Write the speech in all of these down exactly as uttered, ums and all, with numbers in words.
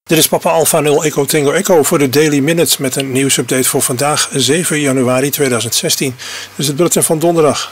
Dit is Papa Alpha nul Echo Tango Echo voor de Daily Minute met een nieuwsupdate voor vandaag zeven januari tweeduizend zestien. Dit is het bulletin van donderdag.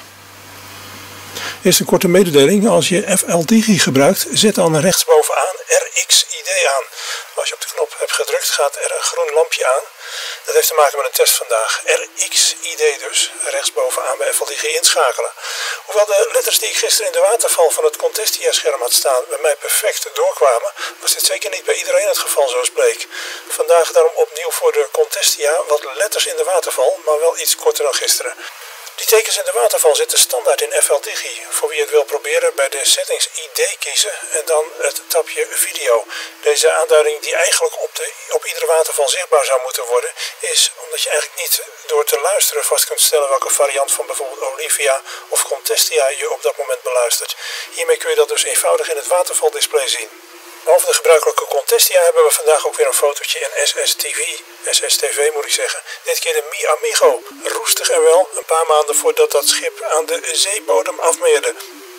Eerst een korte mededeling. Als je F L Digi gebruikt, zet dan rechtsbovenaan R X I D aan. Als je op de knop hebt gedrukt, gaat er een groen lampje aan. Dat heeft te maken met een test vandaag. R X I D dus, rechtsbovenaan bij F L Digi inschakelen. Hoewel de letters die ik gisteren in de waterval van het Contestia-scherm had staan bij mij perfect doorkwamen, was dit zeker niet bij iedereen het geval zoals bleek. Vandaag daarom opnieuw voor de Contestia wat letters in de waterval, maar wel iets korter dan gisteren. Die tekens in de waterval zitten standaard in F L Digi. Voor wie het wil proberen, bij de settings I D kiezen en dan het tabje video. Deze aanduiding die eigenlijk op, de, op iedere waterval zichtbaar zou moeten worden, is omdat je eigenlijk niet door te luisteren vast kunt stellen welke variant van bijvoorbeeld Olivia of Contestia je op dat moment beluistert. Hiermee kun je dat dus eenvoudig in het watervaldisplay zien. Behalve de gebruikelijke Contestia hebben we vandaag ook weer een fotootje in S S T V, S S T V moet ik zeggen. Dit keer de Mi Amigo, roestig en wel, een paar maanden voordat dat schip aan de zeebodem afmeerde.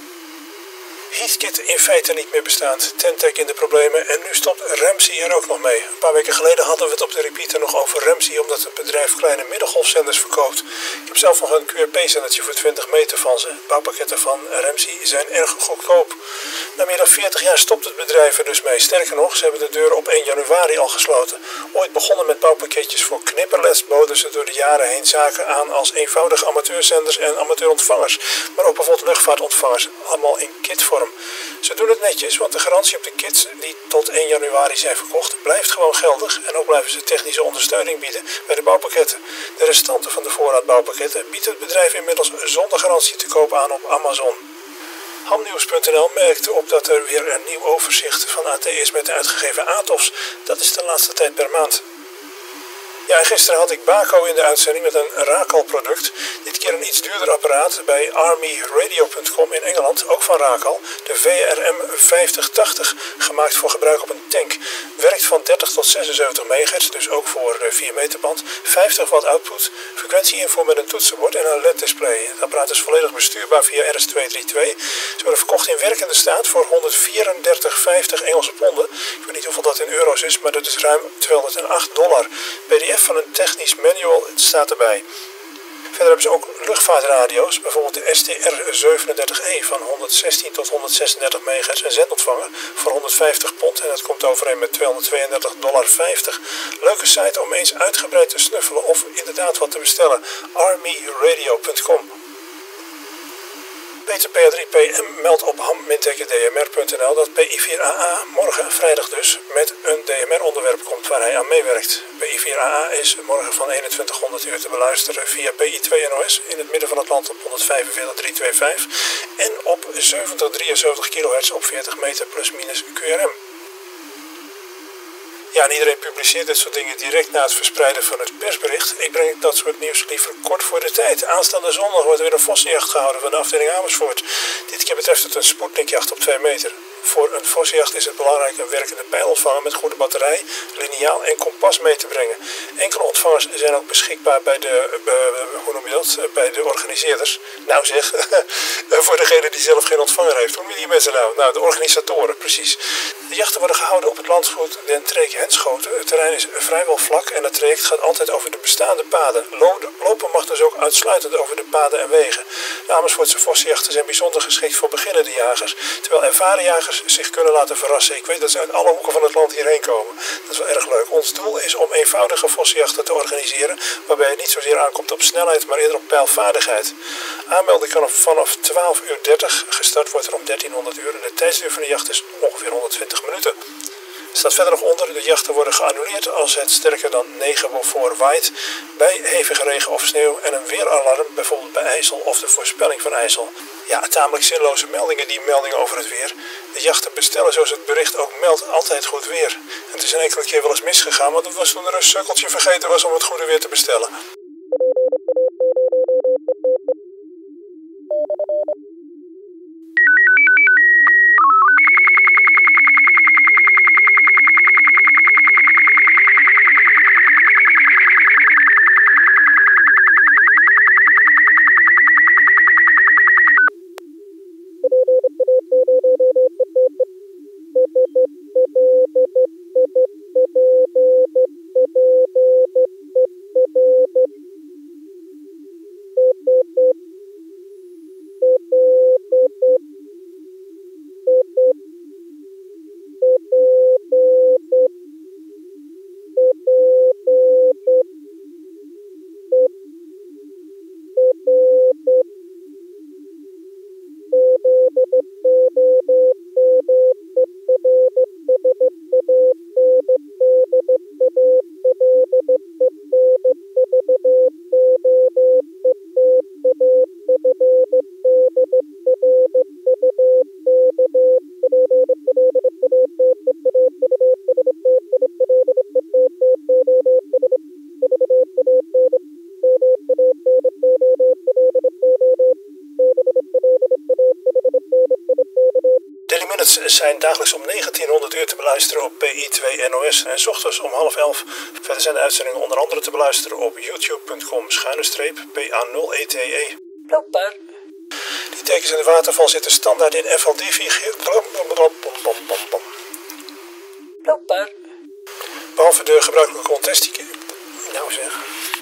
Heathkit in feite niet meer bestaand, Tentec in de problemen en nu stopt Ramsey er ook nog mee. Een paar weken geleden hadden we het op de repeater nog over Ramsey omdat het bedrijf kleine middengolfzenders verkoopt. Ik heb zelf nog een Q R P-zendertje voor twintig meter van ze. Bouwpakketten van Ramsey zijn erg goedkoop. Na meer dan veertig jaar stopt het bedrijf er dus mee. Sterker nog, ze hebben de deuren op één januari al gesloten. Ooit begonnen met bouwpakketjes voor knipperleds, boden ze door de jaren heen zaken aan als eenvoudige amateurzenders en amateurontvangers. Maar ook bijvoorbeeld luchtvaartontvangers, allemaal in kitvorm. Ze doen het netjes, want de garantie op de kits die tot één januari zijn verkocht blijft gewoon geldig en ook blijven ze technische ondersteuning bieden bij de bouwpakketten. De restanten van de voorraad bouwpakketten biedt het bedrijf inmiddels zonder garantie te koop aan op Amazon. Hamnieuws punt n l merkte op dat er weer een nieuw overzicht van A T is met de uitgegeven A T O F's. Dat is de laatste tijd per maand. Ja, en gisteren had ik Baco in de uitzending met een Racal product. Dit keer een iets duurder apparaat bij army radio punt com in Engeland, ook van Racal. De V R M vijftig tachtig, gemaakt voor gebruik op een tank. Werkt van dertig tot zesenzeventig megahertz, dus ook voor de vier meter band. vijftig watt output, frequentieinfo met een toetsenbord en een L E D-display. Het apparaat is volledig bestuurbaar via R S tweehonderddraaientwintig. Ze worden verkocht in werkende staat voor honderdvierendertig vijftig Engelse ponden. Ik weet niet hoeveel dat in euro's is, maar dat is ruim tweehonderdacht dollar. P D F van een technisch manual staat erbij. Verder hebben ze ook luchtvaartradio's, bijvoorbeeld de S T R zevenendertig E van honderdzestien tot honderdzesendertig megahertz en zendontvanger voor honderdvijftig pond en dat komt overeen met tweehonderdtweeëndertig dollar vijftig. Leuke site om eens uitgebreid te snuffelen of inderdaad wat te bestellen, army radio punt com. Peter P A drie P M meldt op ham D M R punt n l dat P I vier A A morgen, vrijdag dus, met een D M R-onderwerp komt waar hij aan meewerkt. P I vier A A is morgen van eenentwintighonderd uur te beluisteren via P I twee N O S in het midden van het land op honderdvijfenveertig driehonderdvijfenvijftig en op zeventig drieënzeventig kilohertz op veertig meter plus minus Q R M. Ja, en iedereen publiceert dit soort dingen direct na het verspreiden van het persbericht. Ik breng dat soort nieuws liever kort voor de tijd. Aanstaande zondag wordt er weer een vossenjacht gehouden van de afdeling Amersfoort. Dit keer betreft het een Sputnikjacht op twee meter. Voor een vossenjacht is het belangrijk een werkende pijlontvanger met goede batterij, liniaal en kompas mee te brengen. Enkele ontvangers zijn ook beschikbaar bij de, uh, hoe noem je dat, bij de organiseerders. Nou zeg, voor degene die zelf geen ontvanger heeft. Hoe noem je die mensen nou? Nou, de organisatoren, precies. De jachten worden gehouden op het landgoed Den Treek-Henschoten. Het terrein is vrijwel vlak en het traject gaat altijd over de bestaande paden. Lopen mag dus ook uitsluitend over de paden en wegen. De Amersfoortse vossenjachten zijn bijzonder geschikt voor beginnende jagers, terwijl ervaren jagers zich kunnen laten verrassen. Ik weet dat ze uit alle hoeken van het land hierheen komen. Dat is wel erg leuk. Ons doel is om eenvoudige vossenjachten te organiseren, waarbij het niet zozeer aankomt op snelheid, maar eerder op pijlvaardigheid. Aanmelden kan vanaf twaalf uur dertig. Gestart wordt er om dertienhonderd uur en de tijdsduur van de jacht is ongeveer honderdtwintig minuten. Er staat verder nog onder, de jachten worden geannuleerd als het sterker dan negen voor waait, bij hevige regen of sneeuw en een weeralarm, bijvoorbeeld bij IJssel of de voorspelling van IJssel. Ja, tamelijk zinloze meldingen, die meldingen over het weer. De jachten bestellen, zoals het bericht ook meldt, altijd goed weer. En het is een enkele keer wel eens misgegaan, want het was toen er een sukkeltje vergeten was om het goede weer te bestellen. zijn dagelijks om negentienhonderd uur te beluisteren op P I twee N O S en 's ochtends om half elf. Verder zijn de uitzendingen onder andere te beluisteren op youtube punt com schuine streep P A nul E T E. Blooper. Die tekens in de waterval zitten standaard in F L D vier. Blooper. Behalve de gebruikelijke contest. Nou zeg.